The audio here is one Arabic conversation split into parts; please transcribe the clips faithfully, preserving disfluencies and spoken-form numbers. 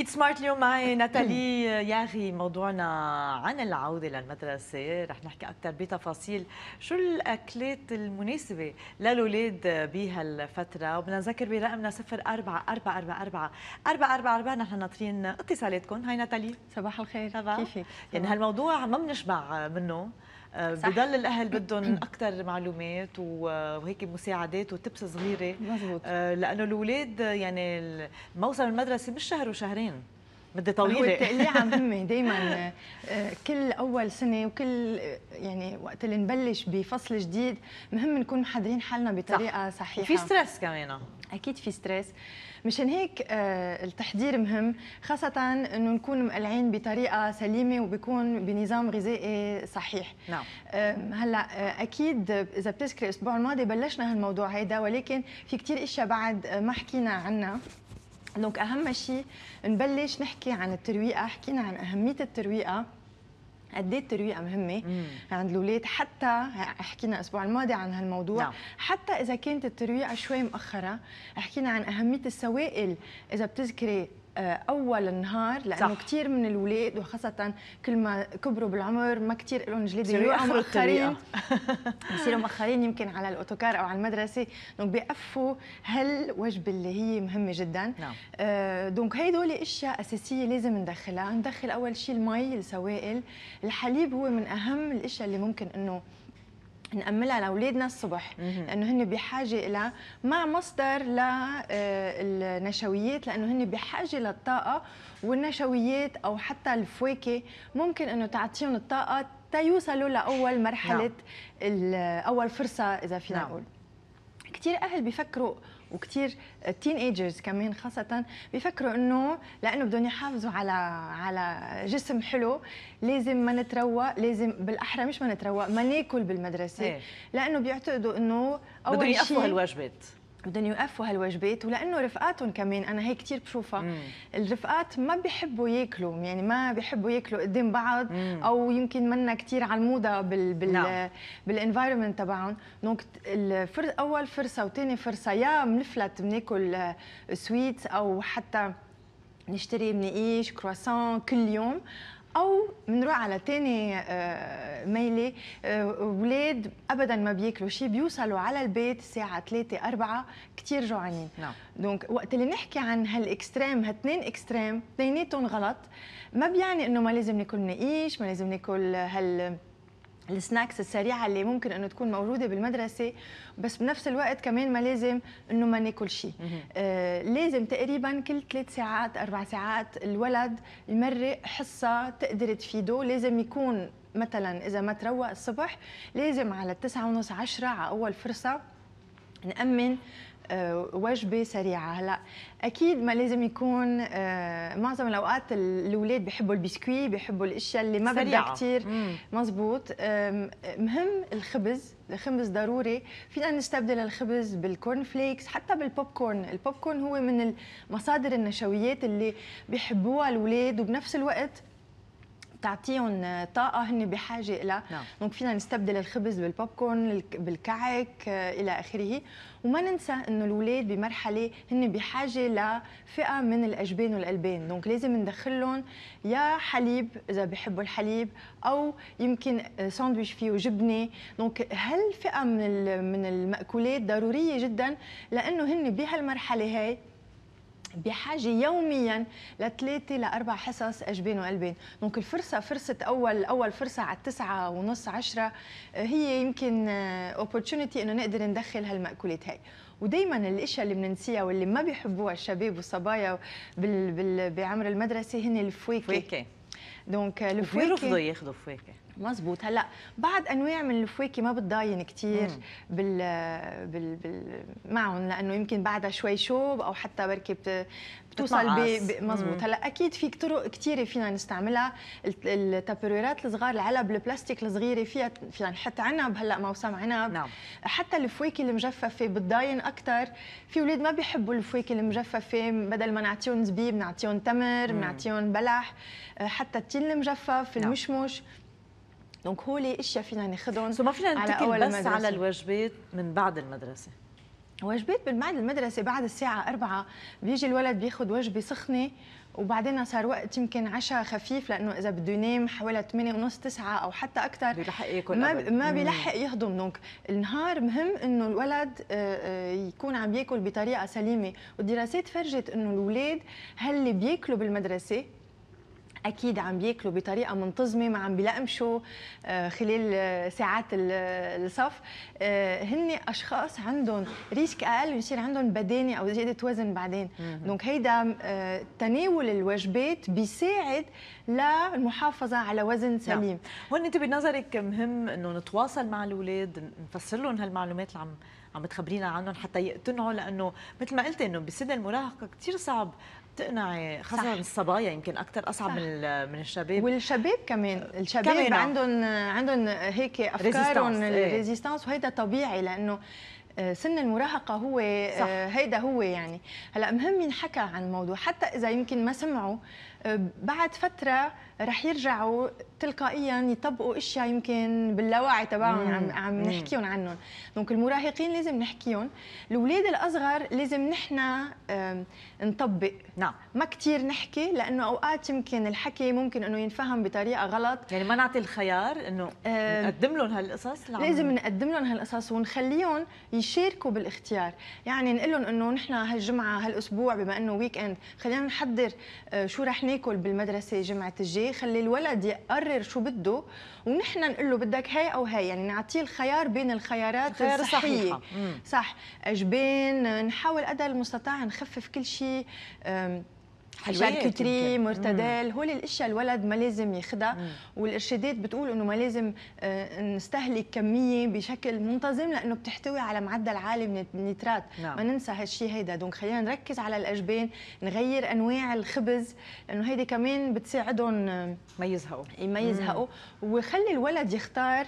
إيت سمارت اليوم معي ناتالي ياغي. موضوعنا عن العودة للمدرسة، رح نحكي أكثر بتفاصيل شو الأكلات المناسبة للأولاد بهالفترة، وبدنا نذكر برقمنا صفر أربعة أربعة أربعة أربعة أربعة أربعة أربعة. نحن ناطرين اتصالاتكم. هاي ناتالي، صباح الخير. صباح. كيفك؟ يعني هالموضوع ما بنشبع منه، بضل الاهل بدهم اكثر معلومات وهيك مساعدات وتبس صغيره. مزبوط. لانه الاولاد يعني موسم المدرسه مش شهر وشهرين، مده طويله. هو التقليعه مهمه دائما، كل اول سنه وكل يعني وقت اللي نبلش بفصل جديد مهم نكون محضرين حالنا بطريقه صح. صحيحه. في ستريس كمان، اكيد في ستريس، مشان هيك التحضير مهم، خاصة انه نكون مقلعين بطريقة سليمة وبيكون بنظام غذائي صحيح. نعم. هلا اكيد اذا بتذكري الاسبوع الماضي بلشنا هالموضوع هيدا، ولكن في كثير اشياء بعد ما حكينا عنها. دونك اهم شيء نبلش نحكي عن الترويقة. حكينا عن أهمية الترويقة، قد ايه الترويقه مهمه مم. عند الاولاد. حتى حكينا الاسبوع الماضي عن هالموضوع. نعم. حتى اذا كانت الترويقه شوي مؤخره، حكينا عن اهميه السوائل اذا بتذكري اول النهار، لانه كثير من الاولاد وخاصه كل ما كبروا بالعمر ما كثير لهم جليد، بيوقفوا مؤخرين بصيروا مؤخرين يمكن على الاوتوكار او على المدرسه، دونك بيقفوا هالوجبه اللي هي مهمه جدا. نعم. آه دونك هيدول اشياء اساسيه لازم ندخلها. ندخل اول شيء المي، السوائل، الحليب هو من اهم الاشياء اللي ممكن انه نأملها لاولادنا الصبح، لانه هن بحاجه لها مع مصدر للنشويات، لانه هن بحاجه للطاقه، والنشويات او حتى الفواكه ممكن انه تعطيهم الطاقه تيوصلوا لاول مرحله. نعم. اول فرصه اذا فينا نقول. نعم. كثير اهل بيفكروا وكثير تين ايجرز كمان خاصة بيفكروا انه لانه بدهم يحافظوا على على جسم حلو لازم ما نتروق، لازم بالاحرى مش ما نتروق، ما ناكل بالمدرسة. ايه. لانه بيعتقدوا انه اول بدهم يقفوا هالوجبات، بدهم يوقفوا هالوجبات، ولانه رفقاتهم كمان انا هيك كثير بشوفها. مم. الرفقات ما بيحبوا ياكلوا، يعني ما بيحبوا ياكلوا قدام بعض. مم. او يمكن منا كثير على الموضه بال بال نعم. بالانفايرمنت تبعهم. دونك الفر... اول فرصه وثاني فرصه يا بنفلت بناكل سويتس او حتى نشتري منقيش كرواسون كل يوم، او بنروح على ثاني ميله. اولاد ابدا ما بياكلوا شيء، بيوصلوا على البيت الساعه ثلاثة أربعة كثير جوعانين. نعم. دونك وقت اللي نحكي عن هالاكستريم، هاثنين اكستريم اثنيناتهم غلط. ما بيعني انه ما لازم ناكل منقيش، ما لازم ناكل هال السناكس السريعه اللي ممكن انه تكون موجوده بالمدرسه، بس بنفس الوقت كمان ما لازم انه ما ناكل شيء. آه لازم تقريبا كل ثلاث ساعات اربع ساعات الولد يمرق حصه تقدر تفيده. لازم يكون مثلا اذا ما تروق الصبح لازم على التسعة ونص عشرة على اول فرصه نأمن آه وجبه سريعه. هلا اكيد ما لازم يكون آه معظم الاوقات الاولاد بيحبوا البسكوي، بيحبوا الاشياء اللي ما بدها كثير. مزبوط. آه مهم الخبز، الخبز ضروري. فينا نستبدل الخبز بالكورن فليكس، حتى بالبوب كورن. البوب كورن هو من المصادر النشويات اللي بيحبوها الاولاد، وبنفس الوقت تعطيهم طاقة هن بحاجة لها. نعم. دونك فينا نستبدل الخبز بالبوب كورن، بالكعك إلى آخره. وما ننسى إنه الأولاد بمرحلة هن بحاجة لفئة من الأجبان والألبان، دونك لازم ندخلهم يا حليب إذا بيحبوا الحليب، أو يمكن ساندويش فيه جبنة. دونك هالفئة من من المأكولات ضرورية جدا، لأنه هن بهالمرحلة هاي بحاجة يوميا لثلاثة لأربع حصص أجبان وألبان. دونك الفرصة فرصة أول أول فرصة على التسعة ونص عشرة هي يمكن opportunity إنه نقدر ندخل هالمأكولات هاي. ودايما الاشياء اللي بننسيها واللي ما بيحبوها الشباب والصبايا بال بال بعمر المدرسة هن الفواكه. فواكه. دونك الفواكه بيرفضوا ياخذوا فواكه. مزبوط. هلا بعد انواع من الفواكه ما بتضاين كثير بال بال بال معهم، لانه يمكن بعدها شوي شوب او حتى بركي بتوصل ب... مزبوط. هلا اكيد في طرق كثيره فينا نستعملها. التابريرات الصغار، العلب البلاستيك الصغيره فيها فينا نحط عنب، هلا موسم عنب. نعم. حتى الفواكه المجففه بتضاين اكثر. في اولاد ما بيحبوا الفواكه المجففه، بدل ما نعطيهم زبيب نعطيهم تمر، نعطيهم بلح، حتى التين المجفف، المشمش. دونك هول اشياء فينا ناخذهم. سو ما فينا نتكل بس المدرسة. على الوجبات من بعد المدرسه. وجبات بالمعد المدرسه بعد الساعه أربعة بيجي الولد بياخذ وجبه سخنه، وبعدين صار وقت يمكن عشاء خفيف، لانه اذا بده ينام حوالي ثمانية ونص تسعة او حتى اكثر بيلحق ياكل ما قبل. ما بيلحق يهضم. دونك النهار مهم انه الولد يكون عم بياكل بطريقه سليمه، والدراسات فرجت انه الاولاد هاللي بياكلوا بالمدرسه اكيد عم بياكلوا بطريقه منتظمه، ما عم بيلقمشوا خلال ساعات الصف، هن اشخاص عندهم ريسك اقل يصير عندهم بدانه او زياده وزن بعدين. دونك هيدا تناول الوجبات بيساعد للمحافظه على وزن سليم. نعم. هون انت بنظرك مهم انه نتواصل مع الاولاد، نفسر لهم هالمعلومات اللي عم عم تخبرينا عنهم حتى يقتنعوا، لانه مثل ما قلتي انه بسن المراهقه كثير صعب تقنعي، خاصه الصبايا يمكن اكثر اصعب صح. من من الشباب. والشباب كمان، الشباب كمان عندهم عندهم هيك افكارهم الريزيستانس، وهيدا طبيعي لانه سن المراهقه هو صح. هيدا هو يعني. هلا مهم ينحكى عن الموضوع، حتى اذا يمكن ما سمعوا بعد فتره رح يرجعوا تلقائيا يطبقوا اشياء يمكن باللاوعي تبعهم عم عم نحكيهم عنهم. دونك المراهقين لازم نحكيهم، الاولاد الاصغر لازم نحن نطبق. نعم. ما كثير نحكي، لانه اوقات يمكن الحكي ممكن انه ينفهم بطريقه غلط، يعني ما نعطي الخيار انه نقدم لهم هالقصص. لازم نقدم لهم هالقصص ونخليهم يشاركوا بالاختيار. يعني نقول لهم انه نحن هالجمعه هالاسبوع بما انه ويك اند خلينا نحضر شو رح ناكل بالمدرسه جمعه الجاي، خلي الولد يقرر شو بده ونحن نقول له بدك هاي او هاي، يعني نعطيه الخيار بين الخيارات الصحيه. صح، اجبان، نحاول قدر المستطاع نخفف كل شيء، شاركوتري، مرتدل، هول الاشياء الولد ما لازم ياخذها، والارشادات بتقول انه ما لازم نستهلك كميه بشكل منتظم لانه بتحتوي على معدل عالي من النيترات. نعم. ما ننسى هالشيء هيدا. دونك خلينا نركز على الاجبان، نغير انواع الخبز لانه هيدي كمان بتساعدهم ما يزهقوا ما يزهقوا، وخلي الولد يختار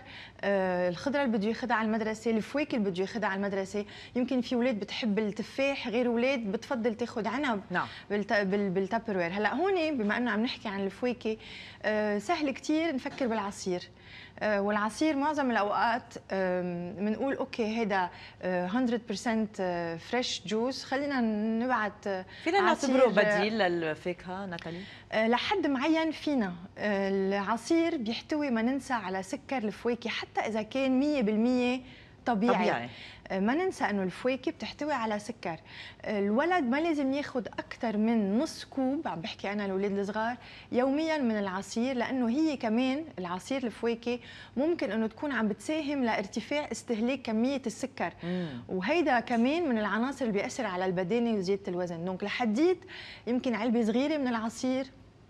الخضره اللي بده ياخذها على المدرسه، الفواكه اللي بده ياخذها على المدرسه. يمكن في اولاد بتحب التفاح، غير اولاد بتفضل تاخذ عنب. نعم. بالتابروير. هلا هون بما انه عم نحكي عن الفواكه، آه سهل كثير نفكر بالعصير، آه والعصير معظم الاوقات بنقول آه اوكي هيدا آه مية بالمية فريش جوس، خلينا نبعت آه فينا نعتبره بديل للفاكهه ناتالي؟ آه لحد معين فينا. آه العصير بيحتوي ما ننسى على سكر الفواكه حتى اذا كان مية بالمية طبيعي, طبيعي. ما ننسى انه الفواكه بتحتوي على سكر. الولد ما لازم ياخذ اكثر من نص كوب، عم بحكي انا الاولاد الصغار، يوميا من العصير، لانه هي كمان العصير الفواكه ممكن انه تكون عم بتساهم لارتفاع استهلاك كميه السكر، مم. وهيدا كمان من العناصر اللي بيأثر على البدانه وزياده الوزن. دونك لحديت يمكن علبه صغيره من العصير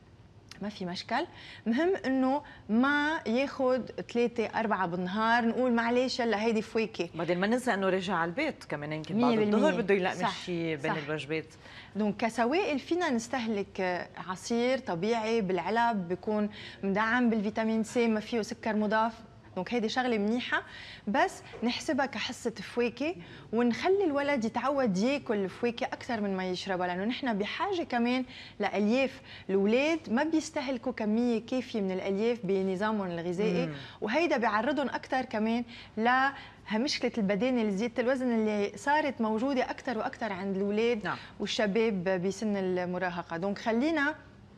ما في مشكل، مهم انه ما ياخذ ثلاثة أربعة بالنهار، نقول معلش يلا هيدي فواكه. بعدين ما ننسى انه رجع على البيت كمان يمكن بعد الظهر بده يلقمش شيء بين صح. الوجبات. دونك كسوائل فينا نستهلك عصير طبيعي بالعلب بيكون مدعم بالفيتامين سي، ما فيه سكر مضاف. دونك هيدي شغله منيحه، بس نحسبها كحصه فواكه ونخلي الولد يتعود ياكل الفواكه اكثر من ما يشربها، لانه نحن بحاجه كمان لالياف. الاولاد ما بيستهلكوا كميه كافيه من الالياف بنظامهم الغذائي، مم. وهيدا بيعرضهم اكثر كمان ل مشكله البدانه لزياده الوزن اللي صارت موجوده اكثر واكثر عند الاولاد نعم. والشباب بسن المراهقه. دونك خلينا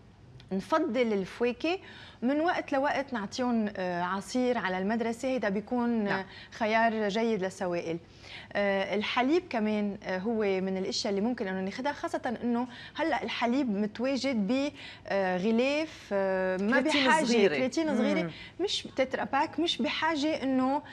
نفضل الفواكه، من وقت لوقت نعطيهم عصير على المدرسه، هيدا بيكون نعم. خيار جيد للسوائل. الحليب كمان هو من الاشياء اللي ممكن انه ناخذها، خاصه انه هلا الحليب متواجد بغلاف ما بحاجه كرياتين صغيره، مش تترا باك، مش بحاجه انه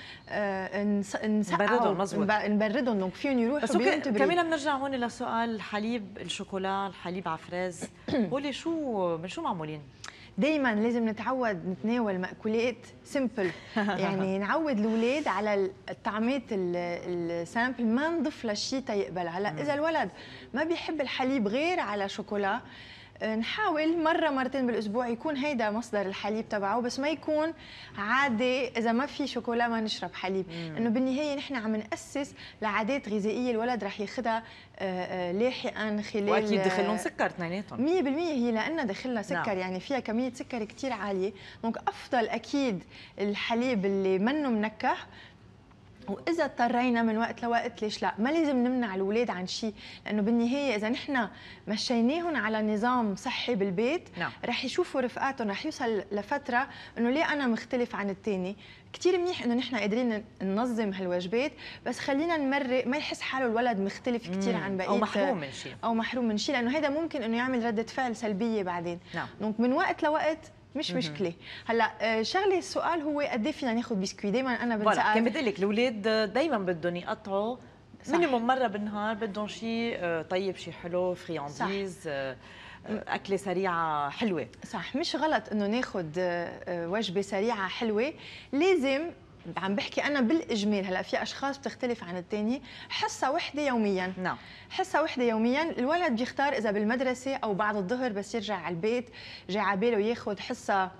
نسقعهم نبردهم، دونك فيهم يروحوا بيوم تبريد. كمان بنرجع هون لسؤال الحليب، الشوكولا، الحليب عفراز، هول شو من شو معمولين؟ دايما لازم نتعود نتناول مأكولات سيمبل، يعني نعود الاولاد على الطعمات السامبل، ما نضيف لها شيء تيقبلها. هلا اذا الولد ما بيحب الحليب غير على شوكولا، نحاول مرة مرتين بالأسبوع يكون هيدا مصدر الحليب تبعه، بس ما يكون عادة إذا ما في شوكولا ما نشرب حليب، إنه بالنهاية نحن عم نأسس لعادات غذائية الولد رح ياخذها لاحقا خلال، وأكيد دخلهم سكر اثنيناتهم مية بالمية هي لأنها دخلها سكر نعم. يعني فيها كمية سكر كتير عالية. دونك أفضل أكيد الحليب اللي منه منكه، واذا اضطرينا من وقت لوقت ليش لا، ما لازم نمنع الاولاد عن شيء، لانه بالنهايه اذا نحن مشيناهم على نظام صحي بالبيت نعم. رح يشوفوا رفقاتهم، رح يوصل لفتره انه ليه انا مختلف عن الثاني. كثير منيح انه نحن قادرين ننظم هالواجبات، بس خلينا نمرق ما يحس حاله الولد مختلف كثير عن بقيه او محروم من شيء او محروم من شيء، لانه هذا ممكن انه يعمل رده فعل سلبيه بعدين. نعم. دونك من وقت لوقت مش مشكله. هلا شغله السؤال هو قد ايه فينا ناخذ بسكوي؟ دايما انا بنسال، كان بدي لك الاولاد دائما بدهم يقطعوا مينيموم مره بالنهار، بدهم شيء طيب، شيء حلو، فريانديز، أكلة سريعة حلوة. صح، مش غلط إنه ناخذ وجبة سريعة حلوة، لازم عم بحكي أنا بالإجمال. هلا في أشخاص بتختلف عن الثاني، حصة وحدة يومياً. نعم. حصة وحدة يومياً، الولد بيختار إذا بالمدرسة أو بعد الظهر بس يرجع على البيت جاي على باله ياخذ حصة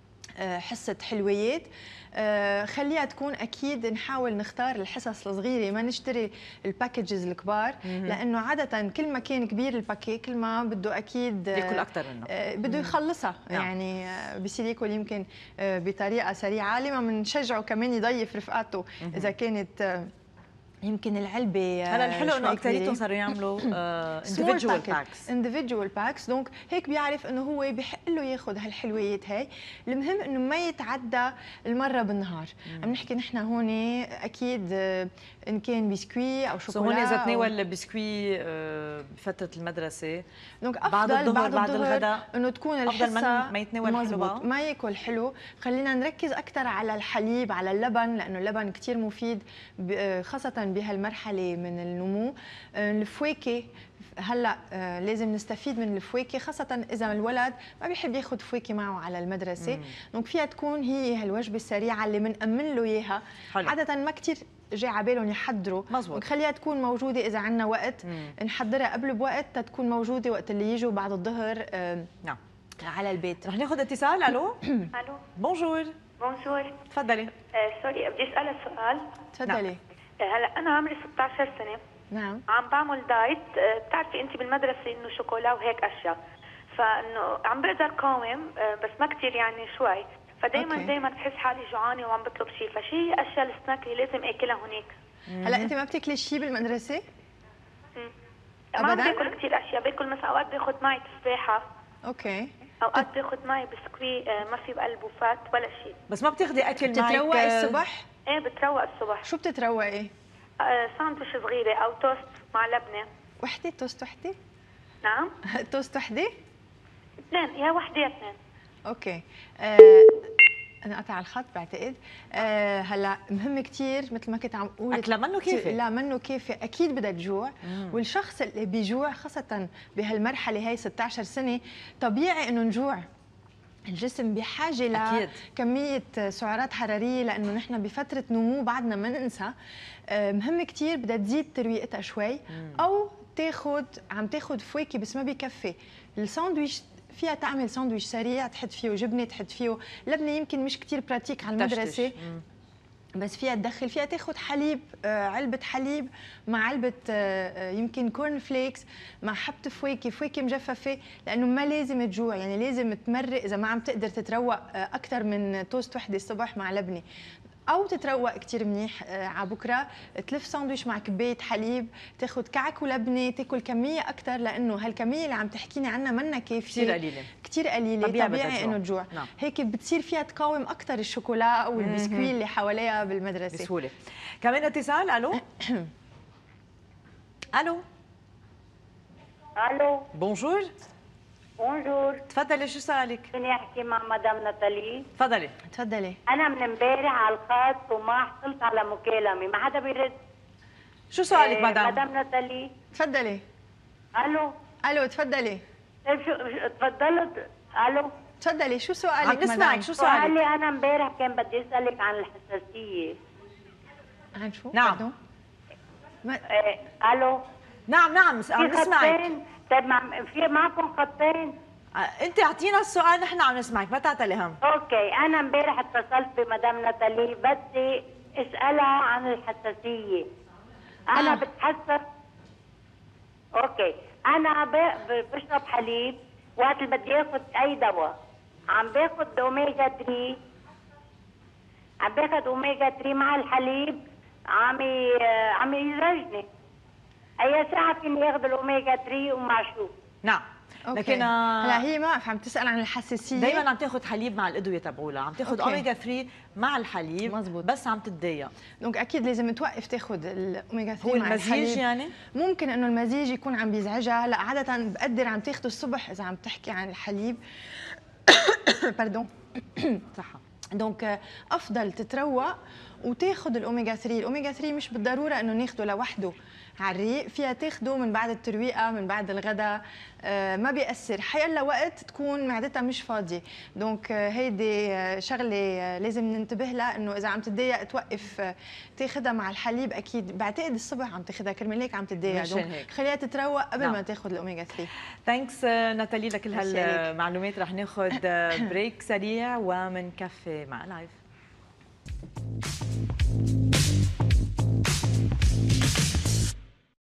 حصة حلويات. آه خليها تكون اكيد نحاول نختار الحصص الصغيره، ما نشتري الباكجز الكبار، لانه عاده كل ما كان كبير الباكي كل ما بده اكيد ياكل اكثر منه، آه بده يخلصها. نعم. يعني آه بصير ياكل يمكن آه بطريقه سريعه. لما بنشجعه كمان يضيف رفقاته اذا كانت آه يمكن العلبه. هلا الحلو انه اكثريتهم صاروا يعملوا individual packs individual packs، دونك هيك بيعرف انه هو بحق له ياخذ هالحلويات هاي. المهم انه ما يتعدى المره بالنهار. مم. عم نحكي نحن هون اكيد ان كان بسكوي او شوكولا. هون اذا تناول بسكوي بفتره المدرسه، دونك افضل بعد الظهر بعد, بعد الغداء انه تكون الحصه ما يتناول حلو، ما ياكل حلو. خلينا نركز اكثر على الحليب، على اللبن، لانه اللبن كثير مفيد خاصه بهالمرحله من النمو. الفواكه هلا لازم نستفيد من الفواكه، خاصه اذا الولد ما بيحب ياخذ فواكه معه على المدرسه. دونك فيها تكون هي هالوجبه السريعه اللي بنأمن له اياها. عاده ما كثير جاي على بالهم يحضروا، مزبوط. خليها تكون موجوده اذا عندنا وقت مم. نحضرها قبل بوقت تكون موجوده وقت اللي يجوا بعد الظهر. نعم. على البيت. رح ناخذ اتصال. الو. الو. بونجور. بونجور. تفضلي. آه سوري بدي اسالك سؤال. تفضلي. نعم. هلا انا عمري ستة عشر سنه. نعم. عم بعمل دايت. بتعرفي انت بالمدرسه انه شوكولا وهيك اشياء، فانه عم بقدر قاوم بس ما كثير يعني شوي، فدائما دائما بحس حالي جوعانه وعم بطلب شيء، فشي هي اشياء السناك اللي لازم اكلها هناك؟ هلا انت ما بتاكلي شيء بالمدرسه؟ امم ما باكل كثير اشياء، باكل مثلا اوقات باخذ معي تفاحه. اوكي. اوقات باخذ معي بسكوي ما في بقلبه فات ولا شيء. بس ما بتاخذي اكل معك؟ بتتروقي الصبح؟ ايه بتروق الصبح. شو بتتروقي؟ آه ساندويش صغيره او توست مع لبنه. وحده توست وحده؟ نعم. توست وحده؟ اثنين، يا وحده يا اثنين. اوكي. آه انا قطع الخط بعتقد. آه هلا مهم كثير مثل ما كنت عم اقول، اكله منه كافي. لا منه كافي، اكيد بدها تجوع. مم. والشخص اللي بيجوع خاصه بهالمرحله هي ستة عشر سنه طبيعي انه نجوع. الجسم بحاجه لكميه سعرات حراريه، لانه نحن بفتره نمو بعدنا ما ننسى. مهم كثير بدها تزيد ترويقتها شوي. مم. او تاخذ عم تاخذ فواكه بس ما بكفي. الساندويش فيها تعمل ساندويش سريع، تحط فيه جبنه، تحط فيه لبنه، يمكن مش كثير براتيك على المدرسه بس فيها تدخل، فيها تاخذ حليب، علبه حليب مع علبه يمكن كورن فليكس مع حبه فواكه، فواكه مجففه، لانه ما لازم تجوع. يعني لازم تمرق اذا ما عم تقدر تتروق اكثر من توست وحده الصبح مع لبنه، او تتروق كثير منيح على بكره تلف ساندويش مع كبايه حليب، تاخذ كعك ولبنه، تاكل كميه اكثر، لانه هالكميه اللي عم تحكيني عنها منا كافيه، كثير قليله كثير قليله، طبيعي, طبيعي انه تجوع. نعم. هيك بتصير فيها تقاوم اكثر الشوكولا او البسكوي اللي حواليها بالمدرسه بسهوله. كمان اتصال. الو. الو. الو. بونجور. بونجور. تفضلي، شو سؤالك؟ فيني احكي مع مدام ناتالي؟ تفضلي. تفضلي. انا من امبارح على الخط وما حصلت على مكالمه، ما حدا بيرد. شو سؤالك مدام؟ مدام ناتالي. تفضلي. الو. الو تفضلي. طيب شو تفضلوا. الو. تفضلي، شو سؤالك عم نسمعك، شو سؤالك؟ سؤالي انا امبارح كان بدي اسالك عن الحساسيه. عن شو؟ نعم. ما... إيه. الو. نعم نعم عم نسمعك. طيب مع... في معكم خطين؟ انت اعطينا السؤال، نحن عم نسمعك، ما تعتلي هم. اوكي، انا امبارح اتصلت بمدام ناتالي بدي اسالها عن الحساسيه. انا آه. بتحسس. اوكي، انا ب... بشرب حليب وقت اللي بدي اخذ اي دواء، عم باخذ اوميجا ثلاثة، عم باخذ اوميجا ثلاثة مع الحليب، عم عم يزعجني. اي ساعه فيني ياخذ الاوميجا ثلاثة ومع شو؟ نعم. أوكي. لكن هلا هي ما عم تسال عن الحساسيه، دائما عم تاخذ حليب مع الادويه تبعولها، عم تاخذ اوميجا ثلاثة مع الحليب. مزبوط. بس عم تتضايق، دونك اكيد لازم توقف تاخذ الاوميجا ثلاثة هو مع المزيج الحليب. يعني ممكن انه المزيج يكون عم بيزعجها. لا عاده بقدر عم تاخذه الصبح اذا عم تحكي عن الحليب. باردون. صحه. دونك افضل تتروق وتاخذ الاوميجا ثلاثة. الاوميجا ثلاثة مش بالضروره انه ناخده لوحده على الريق، فيها تاخده من بعد الترويقه، من بعد الغداء، آه ما بيأثر حيلا وقت تكون معدتها مش فاضيه. دونك آه هيدي آه شغله آه لازم ننتبه لها، انه اذا عم تتضايق توقف آه تاخذها مع الحليب. اكيد بعتقد الصبح عم تاخذها كرمال هيك عم تتضايق، دونك خليها تتروق قبل نعم. ما تاخذ الاوميجا ثلاثة. ثانكس ناتالي لكل هالمعلومات. رح ناخذ بريك سريع ومنكفي مع لايف.